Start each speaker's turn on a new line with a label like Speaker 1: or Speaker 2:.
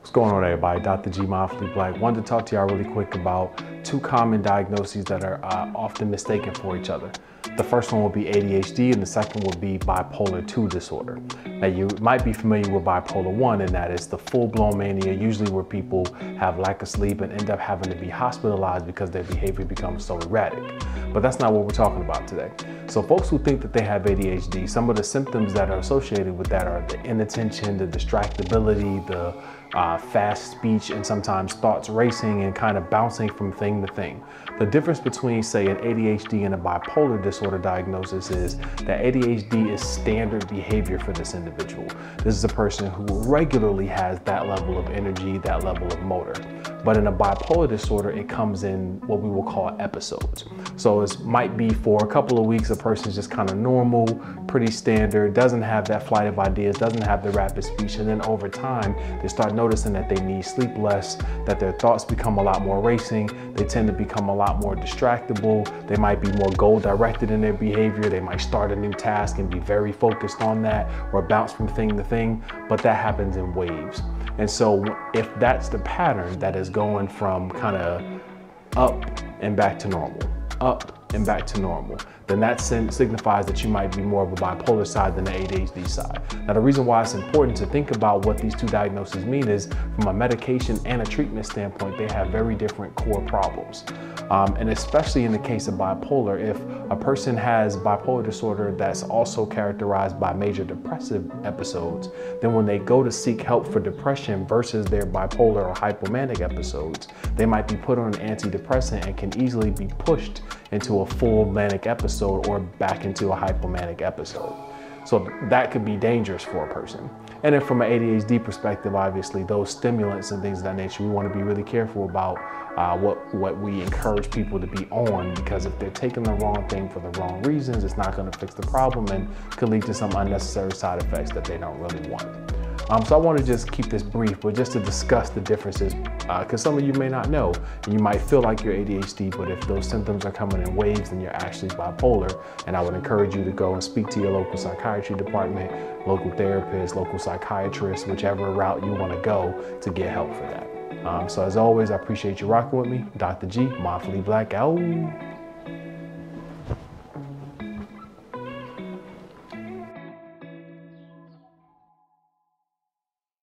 Speaker 1: What's going on, everybody? Dr. G, Mindfully Black. Wanted to talk to y'all really quick about two common diagnoses that are often mistaken for each other. The first one will be ADHD and the second will be bipolar 2 disorder. Now, you might be familiar with bipolar 1, and that is the full-blown mania, usually where people have lack of sleep and end up having to be hospitalized because their behavior becomes so erratic. But that's not what we're talking about today. So folks who think that they have ADHD, some of the symptoms that are associated with that are the inattention, the distractibility, the fast speech, and sometimes thoughts racing and kind of bouncing from thing to thing. The difference between, say, an ADHD and a bipolar disorder diagnosis is that ADHD is standard behavior for this individual. This is a person who regularly has that level of energy, that level of motor. But in a bipolar disorder, it comes in what we will call episodes. So it might be for a couple of weeks, a person's just kind of normal, pretty standard, doesn't have that flight of ideas, doesn't have the rapid speech. And then over time, they start noticing that they need sleep less, that their thoughts become a lot more racing. They tend to become a lot more distractible. They might be more goal directed in their behavior. They might start a new task and be very focused on that or bounce from thing to thing, but that happens in waves. And so if that's the pattern that is going from kind of up and back to normal, up and back to normal, then that signifies that you might be more of a bipolar side than the ADHD side. Now, the reason why it's important to think about what these two diagnoses mean is from a medication and a treatment standpoint, they have very different core problems. And especially in the case of bipolar, if a person has bipolar disorder that's also characterized by major depressive episodes, then when they go to seek help for depression versus their bipolar or hypomanic episodes, they might be put on an antidepressant and can easily be pushed into a full manic episode or back into a hypomanic episode. So that could be dangerous for a person. And then from an ADHD perspective, obviously those stimulants and things of that nature, we want to be really careful about what we encourage people to be on, because if they're taking the wrong thing for the wrong reasons, it's not going to fix the problem and could lead to some unnecessary side effects that they don't really want. So I want to just keep this brief, but just to discuss the differences, because some of you may not know, and you might feel like you're ADHD, but if those symptoms are coming in waves, then you're actually bipolar. And I would encourage you to go and speak to your local psychiatry department, local therapist, local psychiatrist, whichever route you want to go to get help for that. So as always, I appreciate you rocking with me. Dr. G, Mindfully Black out.